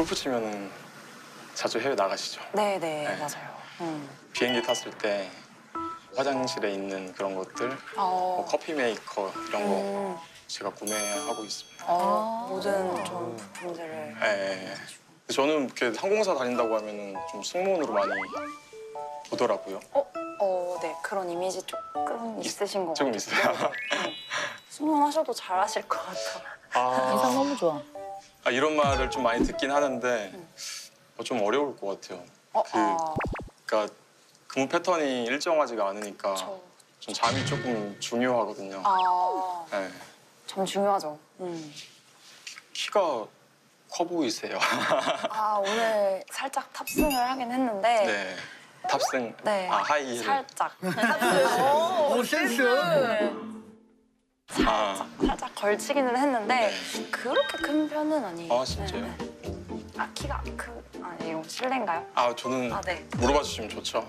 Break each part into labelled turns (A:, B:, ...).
A: 골프 치면은 자주 해외 나가시죠?
B: 네네,
A: 네.
B: 맞아요.
A: 비행기 탔을 때 화장실에 있는 그런 것들, 뭐 커피 메이커 이런 거 제가 구매하고 있습니다.
B: 모든 좀 부품들을.
A: 네. 저는 이렇게 항공사 다닌다고 하면은 좀 승무원으로 많이 보더라고요.
B: 네, 그런 이미지 조금 있으신 것
A: 조금
B: 같아요.
A: 있어요.
B: 승무원하셔도 잘하실 것 같아.
C: 인상 너무 좋아.
A: 이런 말을 좀 많이 듣긴 하는데 좀 어려울 것 같아요. 그러니까 근무 패턴이 일정하지가 않으니까 좀 잠이 조금 중요하거든요. 네.
B: 참 중요하죠.
A: 키가 커 보이세요.
B: 오늘 살짝 탑승을 하긴 했는데.
A: 네. 탑승.
B: 네.
A: 하이힐.
B: 살짝.
D: 오, 센스.
B: 살짝 걸치기는 했는데
A: 네.
B: 그렇게 큰 편은 아니에요.
A: 진짜요?
B: 네. 키가 아니에요. 실례인가요?
A: 저는
B: 네.
A: 물어봐 주시면 좋죠.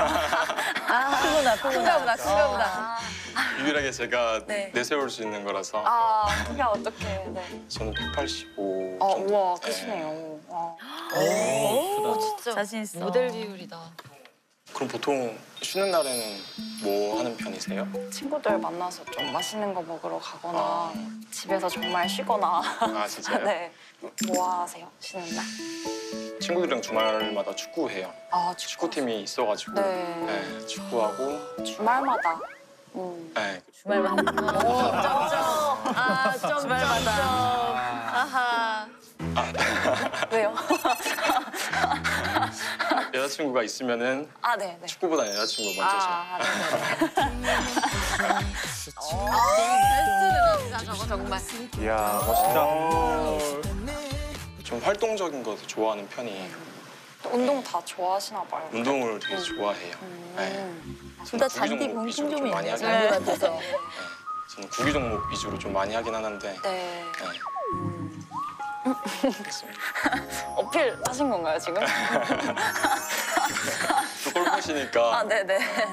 C: 큰거보다.
A: 유일하게 제가
B: 네.
A: 내세울 수 있는 거라서.
B: 키가 어떻게? 네.
A: 저는 185 정도.
B: 우와, 크시네요. 와.
C: 진짜 자신 있어.
E: 모델 비율이다.
A: 그럼 보통 쉬는 날에는 뭐 하는 편이세요?
B: 친구들 만나서 좀 맛있는 거 먹으러 가거나 집에서 정말 쉬거나.
A: 진짜요?
B: 네. 뭐 하세요? 쉬는 날?
A: 친구들이랑 주말마다 축구해요. 축구팀이 있어가지고
B: 네.
A: 축구하고
B: 주말마다.
A: 네.
C: 주말만.
E: 주말마다. 아하.
B: 왜요?
A: 여자친구가 있으면은
B: 네.
A: 축구보다는 여자친구 먼저죠.
E: 베스트는 진짜 저거 정말.
D: 이야, 멋있다.
A: 좀 활동적인 것을 좋아하는 편이에요.
B: 운동 다 좋아하시나 봐요.
A: 운동을 되게 좋아해요. 네.
C: 둘 다
A: 저는
C: 잔디
A: 구기 종목 위주로 좀
C: 공통점이
A: 많이
C: 있네.
A: 하긴
C: 잔디
A: 하는데
C: 같아서.
A: 저는 구기 종목 위주로 좀 많이 하긴 하는데
B: 네.
A: 그렇습니다.
B: 어필 하신 건가요, 지금?
A: 또 골프시니까
B: 네네.